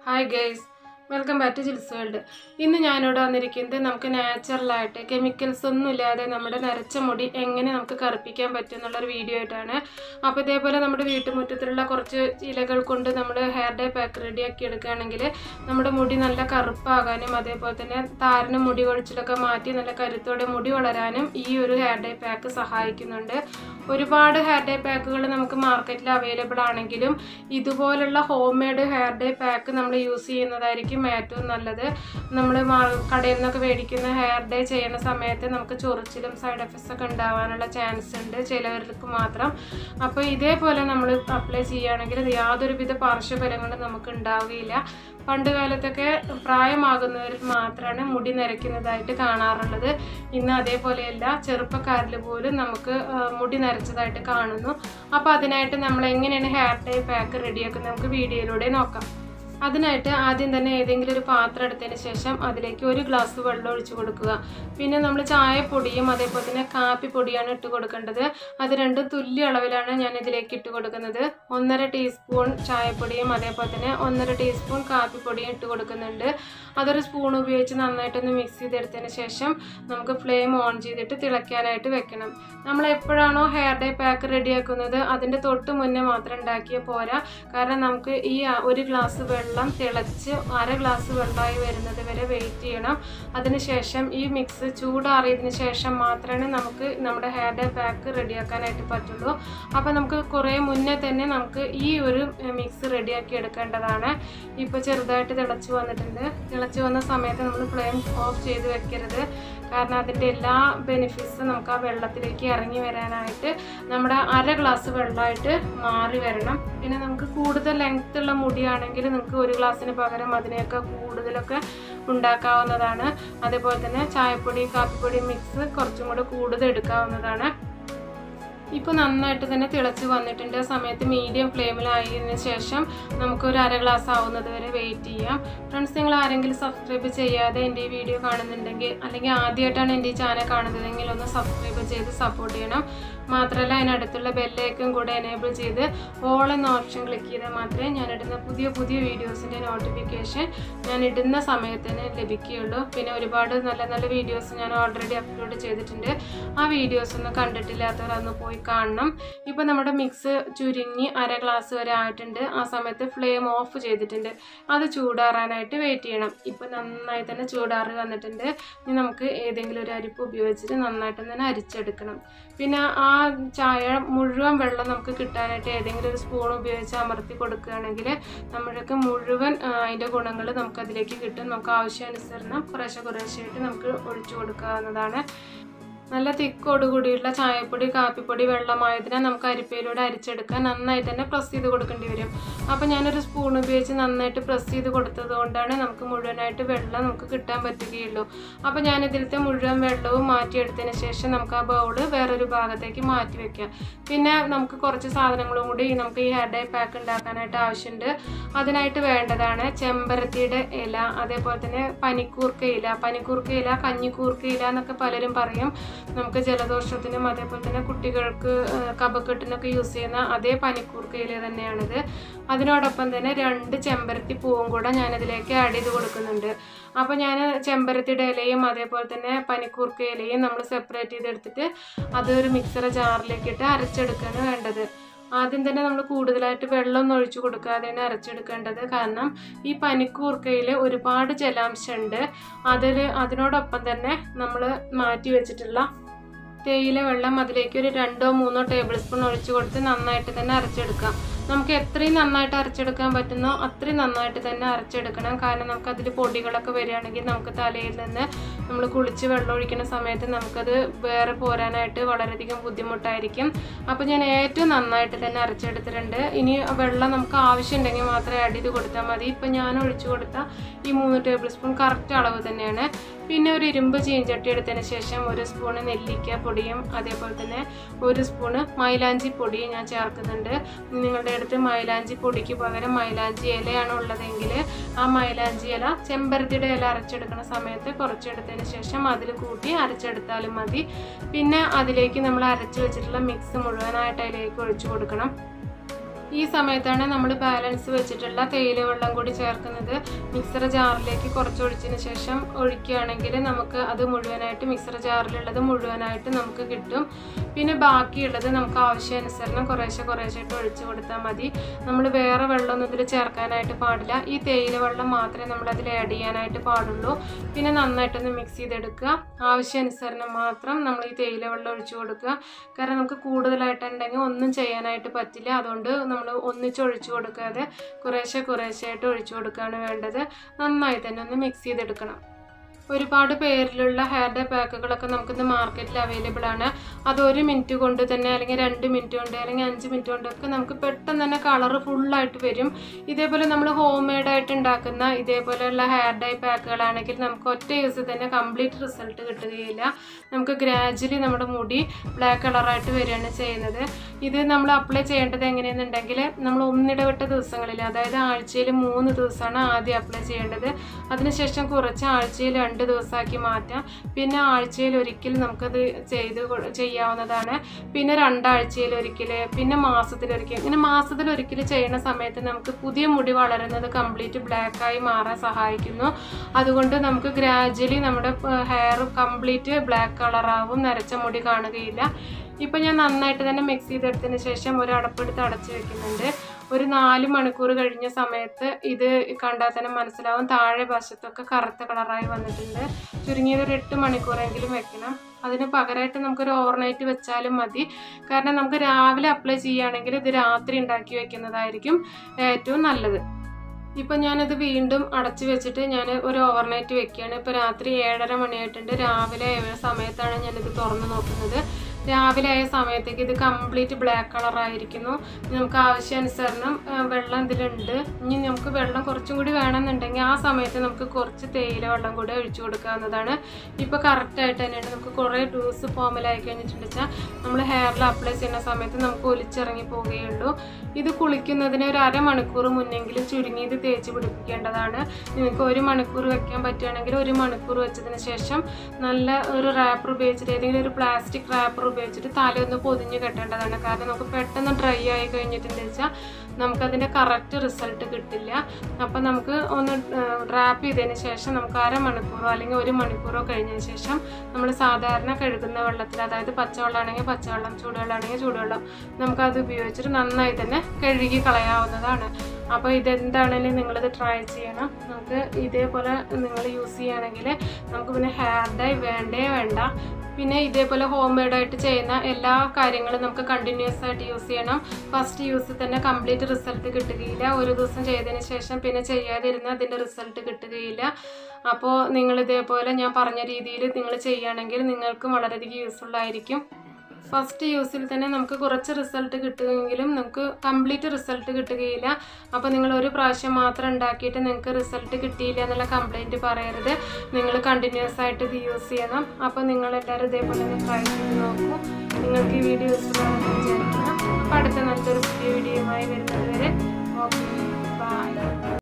Hi guys, welcome back to Jill's World. ഇന്ന് ഞാനിവിടെ വന്നിരിക്കുന്നത് നമുക്ക് നാച്ചുറലായിട്ട് കെമിക്കൽസ് ഒന്നും ഇല്ലാതെ നമ്മുടെ നരച്ച മുടി എങ്ങനെ നമുക്ക് കറുപ്പിക്കാൻ പറ്റും എന്നുള്ളൊരു വീഡിയോ ആയിട്ടാണ്. അപ്പോൾ ഇതേപോലെ നമ്മുടെ വീട്ടുമുറ്റത്തിലുള്ള കുറച്ച് ഇലകൾ കൊണ്ട് നമ്മൾ ഹെയർ ഡേ പാക്ക് റെഡിയാക്കി എടുക്കുകയാണെങ്കിൽ നമ്മുടെ മുടി നല്ല കറുപ്പാകാനും അതേപോലെ തന്നെ താരനും മുടി കൊഴിച്ചിലൊക്കെ മാറ്റി നല്ല കരുത്തോടെ മുടി വളരാനും ഈ ഒരു ഹെയർ ഡേ പാക്ക് സഹായിക്കുന്നുണ്ട്. ഒരുപാട് ഹെയർ ഡേ പാക്കുകൾ നമുക്ക് മാർക്കറ്റിൽ അവൈലബിൾ ആണെങ്കിലും ഇതുപോലുള്ള home made hair dye pack നമ്മൾ യൂസ് ചെയ്യുന്നതായിരിക്കും ഏറ്റവും നല്ലത്. നമ്മൾ കടയിൽ നിന്നൊക്കെ മേടിക്കുന്ന ഹെയർ ഡേ ചെയ്യുന്ന സമയത്ത് നമുക്ക് ചൊറിച്ചിലും സൈഡ് എഫക്ട്സ് ഒക്കെ ഉണ്ടാവാനുള്ള ചാൻസ് ഉണ്ട് ചിലവർക്ക് മാത്രം. അപ്പോൾ ഇതേപോലെ നമ്മൾ അപ്ലൈ ചെയ്യുകയാണെങ്കിൽ യാതൊരുവിധ പാർശ്വഫലങ്ങളും നമുക്ക് ഉണ്ടാവുകയില്ല. പണ്ട് കാലത്തൊക്കെ പ്രായമാകുന്നവരിൽ മാത്രമാണ് മുടി നരയ്ക്കുന്നതായിട്ട് കാണാറുള്ളത്. ഇന്ന് അതേപോലെയല്ല, ചെറുപ്പക്കാരിൽ പോലും നമുക്ക് മുടി നരച്ചതായിട്ട് കാണുന്നു. അപ്പോൾ അതിനായിട്ട് നമ്മൾ എങ്ങനെയാണ് ഹെയർ ഡേ പാക്ക് റെഡിയാക്കുന്നത് നമുക്ക് വീഡിയോയിലൂടെ നോക്കാം. അതിനായിട്ട് ആദ്യം തന്നെ ഏതെങ്കിലും ഒരു പാത്രം എടുത്തതിന് ശേഷം അതിലേക്ക് 1 ഗ്ലാസ് വെള്ളം ഒഴിച്ചു കൊടുക്കുക. പിന്നെ നമ്മൾ ചായപ്പൊടിയും അതേപോലെ തന്നെ കാപ്പിപ്പൊടിയാണ് ഇട്ട് കൊടുക്കേണ്ടത്. അത് രണ്ടും തുല്യ അളവിലാണ് ഞാൻ ഇതിലേക്ക് ഇട്ട് കൊടുക്കുന്നത്. 1.5 ടീസ്പൂൺ ചായപ്പൊടിയും അതേപോലെ തന്നെ 1.5 ടീസ്പൂൺ കാപ്പിപ്പൊടിയും ഇട്ട് കൊടുക്കുന്നുണ്ട്. അതൊരു സ്പൂൺ ഉപയോഗിച്ച് നന്നായിട്ടൊന്ന് മിക്സ് ചെയ്തെടുത്തതിന് ശേഷം നമുക്ക് ഫ്ലെയിം ഓൺ ചെയ്തിട്ട് തിളയ്ക്കാനായിട്ട് വെക്കണം. നമ്മൾ എപ്പോഴാണോ ഹെയർ ഡേ പാക്ക് റെഡിയാക്കുന്നത് അതിൻ്റെ തൊട്ട് മുന്നേ മാത്രം ഉണ്ടാക്കിയാൽ പോരാ. കാരണം നമുക്ക് ഈ 1 ഗ്ലാസ് വെള്ളം തിളച്ച് 1/2 ഗ്ലാസ് വെള്ളമായി വരുന്നത് വരെ വെയിറ്റ് ചെയ്യണം. അതിനുശേഷം ഈ മിക്സ് ചൂടാറിയതിന് ശേഷം മാത്രമേ നമുക്ക് നമ്മുടെ ഹെയർ ഡേ പാക്ക് റെഡിയാക്കാനായിട്ട് പറ്റുള്ളൂ. അപ്പോൾ നമുക്ക് കുറേ മുന്നേ തന്നെ നമുക്ക് ഈ ഒരു മിക്സ് റെഡിയാക്കി എടുക്കേണ്ടതാണ്. ഇപ്പോൾ ചെറുതായിട്ട് തിളച്ച് വന്നിട്ടുണ്ട്. തിളച്ച് വന്ന സമയത്ത് നമ്മൾ ഫ്ലെയിം ഓഫ് ചെയ്ത് വെക്കരുത്. കാരണം അതിൻ്റെ എല്ലാ ബെനിഫിറ്റ്സും നമുക്ക് ആ വെള്ളത്തിലേക്ക് ഇറങ്ങി വരാനായിട്ട് നമ്മുടെ 1/2 ഗ്ലാസ് വെള്ളമായിട്ട് മാറി വരണം. പിന്നെ നമുക്ക് കൂടുതൽ ലെങ്ത് ഉള്ള മുടിയാണെങ്കിൽ നമുക്ക് 1 ഗ്ലാസ്സിന് പകരം അതിനേക്കാൾ കൂടുതലൊക്കെ ഉണ്ടാക്കാവുന്നതാണ്. അതേപോലെ തന്നെ ചായപ്പൊടി കാപ്പിപ്പൊടി മിക്സ് കുറച്ചും കൂടെ കൂടുതൽ എടുക്കാവുന്നതാണ്. ഇപ്പോൾ നന്നായിട്ട് തന്നെ തിളച്ച് വന്നിട്ടുണ്ട്. ആ സമയത്ത് മീഡിയം ഫ്ലെയിമിലായതിനു ശേഷം നമുക്കൊരു 1/2 ഗ്ലാസ് ആവുന്നത് വരെ വെയിറ്റ് ചെയ്യാം. ഫ്രണ്ട്സ്, നിങ്ങൾ ആരെങ്കിലും സബ്സ്ക്രൈബ് ചെയ്യാതെ എൻ്റെ ഈ വീഡിയോ കാണുന്നുണ്ടെങ്കിൽ അല്ലെങ്കിൽ ആദ്യമായിട്ടാണ് എൻ്റെ ഈ ചാനൽ കാണുന്നതെങ്കിൽ ഒന്ന് സബ്സ്ക്രൈബ് ചെയ്ത് സപ്പോർട്ട് ചെയ്യണം. മാത്രമല്ല അതിനടുത്തുള്ള ബെല്ലൈക്കൺ കൂടെ എനേബിൾ ചെയ്ത് ഓൾ എന്ന ഓപ്ഷൻ ക്ലിക്ക് ചെയ്താൽ മാത്രമേ ഞാനിടുന്ന പുതിയ പുതിയ വീഡിയോസിൻ്റെ നോട്ടിഫിക്കേഷൻ ഞാൻ ഇടുന്ന സമയത്ത് തന്നെ ലഭിക്കുകയുള്ളൂ. പിന്നെ ഒരുപാട് നല്ല നല്ല വീഡിയോസ് ഞാൻ ഓൾറെഡി അപ്ലോഡ് ചെയ്തിട്ടുണ്ട്. ആ വീഡിയോസ് ഒന്നും കണ്ടിട്ടില്ലാത്തവർ അന്ന് പോയി കാണണം. ഇപ്പോൾ നമ്മുടെ മിക്സ് ചുരുങ്ങി 1/2 ഗ്ലാസ് വരെ ആയിട്ടുണ്ട്. ആ സമയത്ത് ഫ്ലെയിം ഓഫ് ചെയ്തിട്ടുണ്ട്. അത് ചൂടാറാനായിട്ട് വെയിറ്റ് ചെയ്യണം. ഇപ്പോൾ നന്നായി തന്നെ ചൂടാറി വന്നിട്ടുണ്ട്. ഇനി നമുക്ക് ഏതെങ്കിലും ഒരു അരിപ്പ് ഉപയോഗിച്ചിട്ട് നന്നായിട്ട് തന്നെ അരിച്ചെടുക്കണം. പിന്നെ ആ ചായ മുഴുവൻ വെള്ളം നമുക്ക് കിട്ടാനായിട്ട് ഏതെങ്കിലും ഒരു സ്പൂൺ ഉപയോഗിച്ച് അമർത്തി കൊടുക്കുകയാണെങ്കിൽ നമ്മൾക്ക് മുഴുവൻ അതിൻ്റെ ഗുണങ്ങൾ നമുക്കതിലേക്ക് കിട്ടും. നമുക്ക് ആവശ്യാനുസരണം കുറേശ്ശെയായിട്ട് നമുക്ക് ഒഴിച്ചു കൊടുക്കാവുന്നതാണ്. നല്ല തിക്കോടുകൂടിയുള്ള ചായപ്പൊടി കാപ്പിപ്പൊടി വെള്ളമായതിനാൽ നമുക്ക് അരിപ്പയിലൂടെ അരിച്ചെടുക്കാൻ നന്നായി തന്നെ പ്രസ് ചെയ്ത് കൊടുക്കേണ്ടി വരും. അപ്പോൾ ഞാനൊരു സ്പൂൺ ഉപയോഗിച്ച് നന്നായിട്ട് പ്രസ് ചെയ്ത് കൊടുത്തത് കൊണ്ടാണ് നമുക്ക് മുഴുവനായിട്ട് വെള്ളം നമുക്ക് കിട്ടാൻ പറ്റുകയുള്ളൂ. അപ്പോൾ ഞാനിതിലത്തെ മുഴുവൻ വെള്ളവും മാറ്റിയെടുത്തതിന് ശേഷം നമുക്ക് ആ ബൗള് വേറൊരു ഭാഗത്തേക്ക് മാറ്റി വയ്ക്കാം. പിന്നെ നമുക്ക് കുറച്ച് സാധനങ്ങളും കൂടി നമുക്ക് ഈ ഹെയർ ഡേ പാക്ക് ഉണ്ടാക്കാനായിട്ട് ആവശ്യമുണ്ട്. അതിനായിട്ട് വേണ്ടതാണ് ചെമ്പരത്തിയുടെ ഇല, അതേപോലെ തന്നെ പനിക്കൂർക്ക ഇല കഞ്ഞിക്കൂർക്ക ഇല എന്നൊക്കെ പലരും പറയും. നമുക്ക് ജലദോഷത്തിനും അതേപോലെ തന്നെ കുട്ടികൾക്ക് കഫക്കെട്ടിനൊക്കെ യൂസ് ചെയ്യുന്ന അതേ പനിക്കൂർക്ക ഇല തന്നെയാണിത്. അതിനോടൊപ്പം തന്നെ 2 ചെമ്പരത്തി പൂവും കൂടെ ഞാനതിലേക്ക് ആഡ് ചെയ്ത് കൊടുക്കുന്നുണ്ട്. അപ്പോൾ ഞാൻ ചെമ്പരത്തിയുടെ ഇലയും അതേപോലെ തന്നെ പനിക്കൂർക്ക ഇലയും നമ്മൾ സെപ്പറേറ്റ് ചെയ്തെടുത്തിട്ട് അതൊരു മിക്സർ ജാറിലേക്ക് ഇട്ട് അരച്ചെടുക്കുകയാണ് വേണ്ടത്. ആദ്യം തന്നെ നമ്മൾ കൂടുതലായിട്ട് വെള്ളം ഒഴിച്ചു കൊടുക്കാതെയാണ് അരച്ചെടുക്കേണ്ടത്. കാരണം ഈ പനിക്കൂർക്കയിൽ ഒരുപാട് ജലാംശമുണ്ട്. അതിനോടൊപ്പം തന്നെ നമ്മൾ മാറ്റി വെച്ചിട്ടുള്ള തേയില വെള്ളം അതിലേക്ക് ഒരു 2-3 ടേബിൾ സ്പൂൺ ഒഴിച്ചു കൊടുത്ത് നന്നായിട്ട് തന്നെ അരച്ചെടുക്കാം. നമുക്ക് എത്രയും നന്നായിട്ട് അരച്ചെടുക്കാൻ പറ്റുന്നോ അത്രയും നന്നായിട്ട് തന്നെ അരച്ചെടുക്കണം. കാരണം നമുക്കതിൽ പൊടികളൊക്കെ വരികയാണെങ്കിൽ നമുക്ക് തലയിൽ നിന്ന് നമ്മൾ കുളിച്ച് വെള്ളം ഒഴിക്കുന്ന സമയത്ത് നമുക്കത് വേറെ പോരാനായിട്ട് വളരെയധികം ബുദ്ധിമുട്ടായിരിക്കും. അപ്പോൾ ഞാൻ ഏറ്റവും നന്നായിട്ട് തന്നെ അരച്ചെടുത്തിട്ടുണ്ട്. ഇനി വെള്ളം നമുക്ക് ആവശ്യമുണ്ടെങ്കിൽ മാത്രമേ ആഡ് ചെയ്ത് കൊടുത്താൽ മതി. ഇപ്പം ഞാൻ ഒഴിച്ചു കൊടുത്ത ഈ 3 ടേബിൾ സ്പൂൺ കറക്റ്റ് അളവ് തന്നെയാണ്. പിന്നെ ഒരു ഇരുമ്പ് ചീഞ്ചട്ടി എടുത്തതിന് ശേഷം 1 സ്പൂണ് നെല്ലിക്ക പൊടിയും അതേപോലെ തന്നെ 1 സ്പൂണ് മൈലാഞ്ചി പൊടിയും ഞാൻ ചേർക്കുന്നുണ്ട്. നിങ്ങളുടെ അടുത്ത് മൈലാഞ്ചി പൊടിക്ക് പകരം മൈലാഞ്ചി ഇലയാണ് ഉള്ളതെങ്കിൽ ആ മൈലാഞ്ചി ഇല ചെമ്പരത്തിയുടെ ഇല അരച്ചെടുക്കുന്ന സമയത്ത് കുറച്ചെടുത്തതിന് ശേഷം അതിൽ കൂട്ടി അരച്ചെടുത്താലും മതി. പിന്നെ അതിലേക്ക് നമ്മൾ അരച്ച് വെച്ചിട്ടുള്ള മിക്സ് മുഴുവനായിട്ട് അതിലേക്ക് ഒഴിച്ചു കൊടുക്കണം. ഈ സമയത്താണ് നമ്മൾ ബാലൻസ് വെച്ചിട്ടുള്ള തേയില വെള്ളം കൂടി ചേർക്കുന്നത്. മിക്സർ ജാറിലേക്ക് കുറച്ചൊഴിച്ചതിന് ശേഷം ഒഴിക്കുകയാണെങ്കിൽ നമുക്ക് അത് മുഴുവനായിട്ട് മിക്സർ ജാറിലുള്ളത് മുഴുവനായിട്ട് നമുക്ക് കിട്ടും. പിന്നെ ബാക്കിയുള്ളത് നമുക്ക് ആവശ്യാനുസരണം കുറേശ്ശായിട്ട് ഒഴിച്ചു കൊടുത്താൽ മതി. നമ്മൾ വേറെ വെള്ളമൊന്നും ഇതിൽ ചേർക്കാനായിട്ട് പാടില്ല. ഈ തേയില വെള്ളം മാത്രമേ നമ്മൾ അതിൽ ആഡ് ചെയ്യാനായിട്ട് പാടുള്ളൂ. പിന്നെ നന്നായിട്ടൊന്ന് മിക്സ് ചെയ്തെടുക്കുക. ആവശ്യാനുസരണം മാത്രം നമ്മൾ ഈ തേയില വെള്ളം ഒഴിച്ചു കൊടുക്കുക. കാരണം നമുക്ക് കൂടുതലായിട്ടുണ്ടെങ്കിൽ ഒന്നും ചെയ്യാനായിട്ട് പറ്റില്ല. അതുകൊണ്ട് നമ്മൾ ഒന്നിച്ചൊഴിച്ചു കൊടുക്കാതെ കുറേശ്ശായിട്ട് ഒഴിച്ചു കൊടുക്കുകയാണ് വേണ്ടത്. നന്നായി തന്നെ ഒന്ന് മിക്സ് ചെയ്തെടുക്കണം. ഒരുപാട് പേരിലുള്ള ഹെയർ ഡേ പാക്കുകളൊക്കെ നമുക്കിന്ന് മാർക്കറ്റിൽ അവൈലബിൾ ആണ്. അത് 1 മിനിറ്റ് കൊണ്ട് തന്നെ അല്ലെങ്കിൽ 2 മിനിറ്റ് കൊണ്ട് അല്ലെങ്കിൽ 5 മിനിറ്റ് കൊണ്ടൊക്കെ നമുക്ക് പെട്ടെന്ന് തന്നെ കളർ ഫുള്ളായിട്ട് വരും. ഇതേപോലെ നമ്മൾ ഹോം മെയ്ഡായിട്ട് ഉണ്ടാക്കുന്ന ഇതേപോലെയുള്ള ഹെയർ ഡേ പാക്കുകളാണെങ്കിൽ നമുക്ക് ഒറ്റ യൂസ് തന്നെ കംപ്ലീറ്റ് റിസൾട്ട് കിട്ടുകയില്ല. നമുക്ക് ഗ്രാജുവലി നമ്മുടെ മുടി ബ്ലാക്ക് കളറായിട്ട് വരികയാണ് ചെയ്യുന്നത്. ഇത് നമ്മൾ അപ്ലൈ ചെയ്യേണ്ടത് എങ്ങനെയാണെന്നുണ്ടെങ്കിൽ നമ്മൾ ഒന്നിടവിട്ട ദിവസങ്ങളിൽ, അതായത് ആഴ്ചയിൽ 3 ദിവസമാണ് ആദ്യം അപ്ലൈ ചെയ്യേണ്ടത്. അതിനുശേഷം കുറച്ച് ആഴ്ചയിൽ 2 ദിവസമാക്കി മാറ്റാം. പിന്നെ ആഴ്ചയിൽ ഒരിക്കൽ നമുക്കത് ചെയ്യാവുന്നതാണ്. പിന്നെ 2 ആഴ്ചയിലൊരിക്കൽ, പിന്നെ മാസത്തിലൊരിക്കൽ. ഇങ്ങനെ മാസത്തിലൊരിക്കൽ ചെയ്യുന്ന സമയത്ത് നമുക്ക് പുതിയ മുടി വളരുന്നത് കംപ്ലീറ്റ് ബ്ലാക്കായി മാറാൻ സഹായിക്കുന്നു. അതുകൊണ്ട് നമുക്ക് ഗ്രാജുവലി നമ്മുടെ ഹെയർ കംപ്ലീറ്റ് ബ്ലാക്ക് കളറാവും, നരച്ച മുടി കാണുകയില്ല. ഇപ്പം ഞാൻ നന്നായിട്ട് തന്നെ മിക്സ് ചെയ്തെടുത്തതിന് ശേഷം ഒരു അടപ്പെടുത്ത് അടച്ച് വെക്കുന്നുണ്ട്. ഒരു 4 മണിക്കൂർ കഴിഞ്ഞ സമയത്ത് ഇത് കണ്ടാൽ തന്നെ മനസ്സിലാവും താഴെ വശത്തൊക്കെ കറുത്ത കളറായി വന്നിട്ടുണ്ട്. ചുരുങ്ങിയത് ഒരു 8 മണിക്കൂറെങ്കിലും വെക്കണം. അതിന് പകരമായിട്ട് നമുക്കൊരു ഓവർനൈറ്റ് വെച്ചാലും മതി. കാരണം നമുക്ക് രാവിലെ അപ്ലൈ ചെയ്യുകയാണെങ്കിൽ ഇത് രാത്രി ഉണ്ടാക്കി വെക്കുന്നതായിരിക്കും ഏറ്റവും നല്ലത്. ഇപ്പം ഞാനത് വീണ്ടും അടച്ചു വെച്ചിട്ട് ഞാൻ ഒരു ഓവർനൈറ്റ് വെക്കുകയാണ്. ഇപ്പോൾ രാത്രി 7:30 മണിയായിട്ടുണ്ട്. രാവിലെ സമയത്താണ് ഞാനിത് തുറന്ന് നോക്കുന്നത്. രാവിലെ ആയ സമയത്തേക്ക് ഇത് കംപ്ലീറ്റ് ബ്ലാക്ക് കളറായിരിക്കുന്നു. നമുക്ക് ആവശ്യാനുസരണം വെള്ളം ഇതിലുണ്ട്. ഇനി നമുക്ക് വെള്ളം കുറച്ചും കൂടി വേണമെന്നുണ്ടെങ്കിൽ ആ സമയത്ത് നമുക്ക് കുറച്ച് തേയില വെള്ളം കൂടി ഒഴിച്ചു കൊടുക്കാവുന്നതാണ്. ഇപ്പോൾ കറക്റ്റായിട്ട് തന്നെയാണ്. നമുക്ക് കുറേ ലൂസ് ഫോമിലായി കഴിഞ്ഞിട്ടുണ്ടെന്ന് വെച്ചാൽ നമ്മൾ ഹെയറിൽ അപ്ലൈ ചെയ്യുന്ന സമയത്ത് നമുക്ക് ഒലിച്ചിറങ്ങി പോവുകയുള്ളൂ. ഇത് കുളിക്കുന്നതിന് ഒരു 1/2 മണിക്കൂർ മുന്നെങ്കിലും ചുരുങ്ങി ഇത് തേച്ച് പിടിപ്പിക്കേണ്ടതാണ്. നിങ്ങൾക്ക് 1 മണിക്കൂർ വെക്കാൻ പറ്റുകയാണെങ്കിൽ 1 മണിക്കൂർ വെച്ചതിന് ശേഷം നല്ല ഒരു റാപ്പർ ഉപയോഗിച്ചിട്ട്, ഏതെങ്കിലും ഒരു പ്ലാസ്റ്റിക് റാപ്പർ ഉപയോഗിച്ചിട്ട് തലയൊന്ന് പൊതിഞ്ഞ് കെട്ടേണ്ടതാണ്. കാരണം നമുക്ക് പെട്ടെന്ന് ഡ്രൈ ആയി കഴിഞ്ഞിട്ടുണ്ടെന്ന് വെച്ചാൽ നമുക്കതിൻ്റെ കറക്റ്റ് റിസൾട്ട് കിട്ടില്ല. അപ്പം നമുക്ക് ഒന്ന് റാപ്പ് ചെയ്തതിന് ശേഷം നമുക്ക് 1/2 മണിക്കൂറോ അല്ലെങ്കിൽ 1 മണിക്കൂറോ കഴിഞ്ഞതിന് ശേഷം നമ്മൾ സാധാരണ കഴുകുന്ന വെള്ളത്തിൽ, അതായത് പച്ചവെള്ളമാണെങ്കിൽ പച്ചവെള്ളം, ചൂടുവെള്ളമാണെങ്കിൽ ചൂടുവെള്ളം, നമുക്കത് ഉപയോഗിച്ചിട്ട് നന്നായി തന്നെ കഴുകി കളയാവുന്നതാണ്. അപ്പോൾ ഇതെന്താണെങ്കിലും നിങ്ങളിത് ട്രൈ ചെയ്യണം. നമുക്ക് ഇതേപോലെ നിങ്ങൾ യൂസ് ചെയ്യുകയാണെങ്കിൽ നമുക്ക് പിന്നെ ഹെയർ ഡൈ വേണ്ട. പിന്നെ ഇതേപോലെ ഹോം മെയ്ഡായിട്ട് ചെയ്യുന്ന എല്ലാ കാര്യങ്ങളും നമുക്ക് കണ്ടിന്യൂസ് ആയിട്ട് യൂസ് ചെയ്യണം. ഫസ്റ്റ് യൂസ് തന്നെ കംപ്ലീറ്റ് റിസൾട്ട് കിട്ടുകയില്ല. ഒരു ദിവസം ചെയ്തതിന് ശേഷം പിന്നെ ചെയ്യാതിരുന്നാൽ അതിൻ്റെ റിസൾട്ട് കിട്ടുകയില്ല. അപ്പോൾ നിങ്ങളിതേപോലെ ഞാൻ പറഞ്ഞ രീതിയിൽ നിങ്ങൾ ചെയ്യുകയാണെങ്കിൽ നിങ്ങൾക്കും വളരെയധികം യൂസ്ഫുൾ ആയിരിക്കും. ഫസ്റ്റ് യൂസിൽ തന്നെ നമുക്ക് കുറച്ച് റിസൾട്ട് കിട്ടുമെങ്കിലും നമുക്ക് കംപ്ലീറ്റ് റിസൾട്ട് കിട്ടുകയില്ല. അപ്പോൾ നിങ്ങൾ ഒരു പ്രാവശ്യം മാത്രം ഉണ്ടാക്കിയിട്ട് നിങ്ങൾക്ക് റിസൾട്ട് കിട്ടിയില്ല എന്നുള്ള കംപ്ലയിൻറ്റ് പറയരുത്. നിങ്ങൾ കണ്ടിന്യൂസ് ആയിട്ട് ഇത് യൂസ് ചെയ്യണം. അപ്പോൾ നിങ്ങളെല്ലാവരും ഇതേപോലെ ഒന്ന് ട്രൈ ചെയ്ത് നോക്കൂ. നിങ്ങൾക്ക് ഈ വീഡിയോ യൂസ്ഫുൾ ആണെന്ന് വിചാരിക്കണം. അപ്പോൾ അടുത്ത നല്ലൊരു പുതിയ വീഡിയോയുമായി വരുന്നത് വരെ ഓക്കെ, ബൈ.